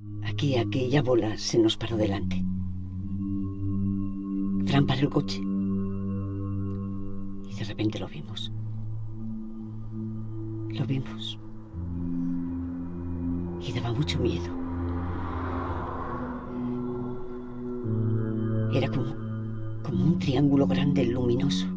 Aquella bola se nos paró delante. Fran paró el coche. Y de repente lo vimos. Lo vimos. Y daba mucho miedo. Era como un triángulo grande luminoso.